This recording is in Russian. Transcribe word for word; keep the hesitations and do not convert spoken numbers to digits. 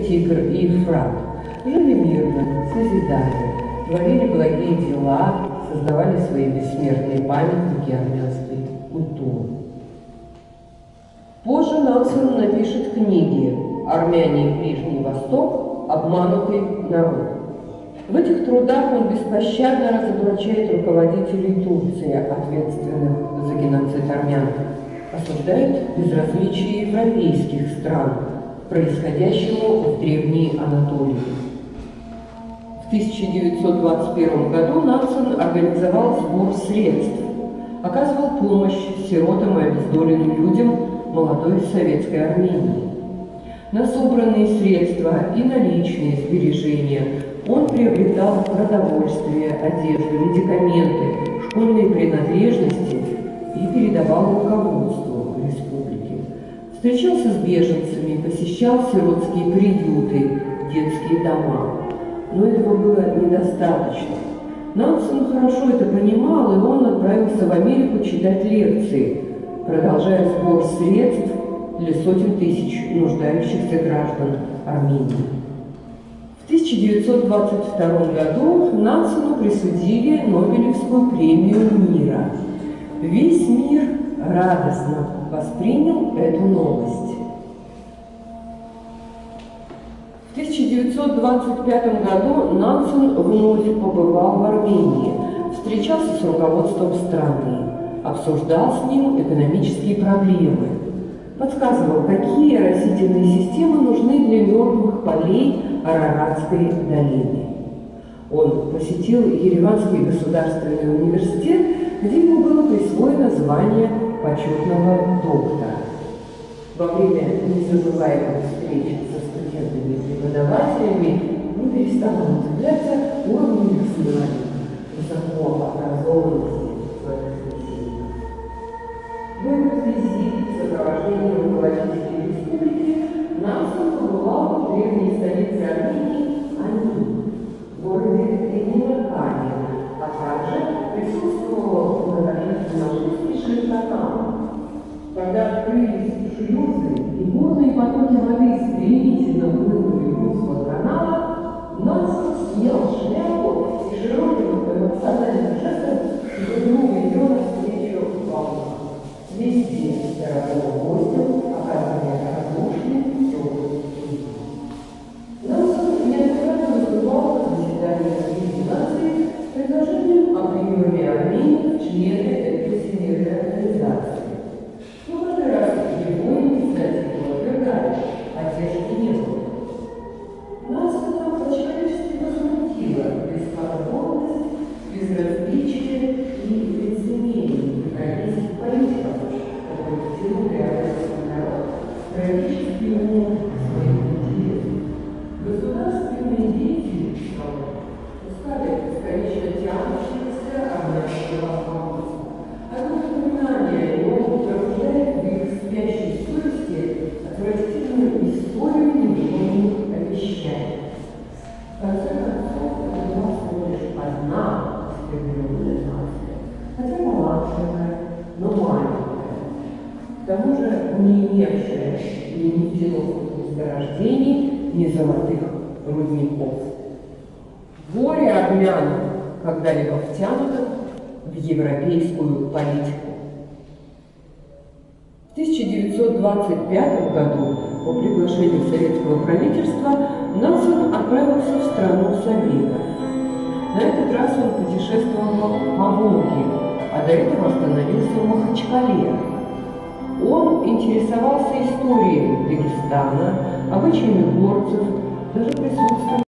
Тигр и Ефрат. Жили мирно, созидали, творили благие дела, создавали свои бессмертные памятники армянской культуры. Позже Нансен напишет книги «Армяне и Ближний Восток. Обманутый народ». В этих трудах он беспощадно разоблачает руководителей Турции, ответственных за геноцид армян, осуждает безразличие европейских стран к происходящему в Древней Анатолии. В тысяча девятьсот двадцать первом году Нансен организовал сбор средств, оказывал помощь сиротам и обездоленным людям молодой советской Армении. На собранные средства и наличные сбережения он приобретал продовольствие, одежду, медикаменты, школьные принадлежности и передавал руководству республики. Встречался с беженцами, посещал сиротские приюты, детские дома. Но этого было недостаточно. Нансен хорошо это понимал, и он отправился в Америку читать лекции, продолжая сбор средств для сотен тысяч нуждающихся граждан Армении. В тысяча девятьсот двадцать втором году Нансену присудили Нобелевскую премию мира. Весь мир радостно воспринял эту новость. В тысяча девятьсот двадцать пятом году Нансен вновь побывал в Армении, встречался с руководством страны, обсуждал с ним экономические проблемы, подсказывал, какие растительные системы нужны для мертвых полей Араратской долины. Он посетил Ереванский государственный университет, где ему было присвоено звание почетного доктора. Во время незабываемых встреч со студентами и преподавателями не переставал удивляться уровню их знаний, высокообразованности своих собеседников. В этот визит в сопровождении руководителей республики Нансен побывал в древней столице Армении Ани, в городе Эминакане, а также присутствовал на торжественном шествии канала. Когда открылись шлюзы и бурные потоки воды стремительно хлынули в русло канала, Нансен снял шляпу и широким эмоциональным жестом шагнул ее навстречу волнам. Везде дорогого гостя оказывали радушные теплые руки. Нансен неоднократно выступал на заседаниях Лиги наций с предложением о приеме Армении в члены этой всемирной организации. Но каждый раз его инициативу отвергали, а те же не было. Нансена по-человечески возмутила бесконтрольность, безразличие и лицемерие европейских политиков, которые втянули армянский народ в трагический ум своих интересов. Государственные деятели, пускали бесконечно тянущегося армянского вопроса. Одно упоминание о нем пробуждает в их спящей совести отвратительную историю невольных обещаний. В конце концов, это была всего лишь одна оскорбленная нация, хотя талантливая, но маленькая, к тому же не имевшая ни нефтяных месторождений, ни золотых рудников. Горе армян когда-либо втянуто в европейскую политику. В тысяча девятьсот двадцать пятом году по приглашению советского правительства Нансен отправился в страну Советов. На этот раз он путешествовал по Волге, а до этого остановился в Махачкале. Он интересовался историей Дагестана, обычаями горцев, даже присутствием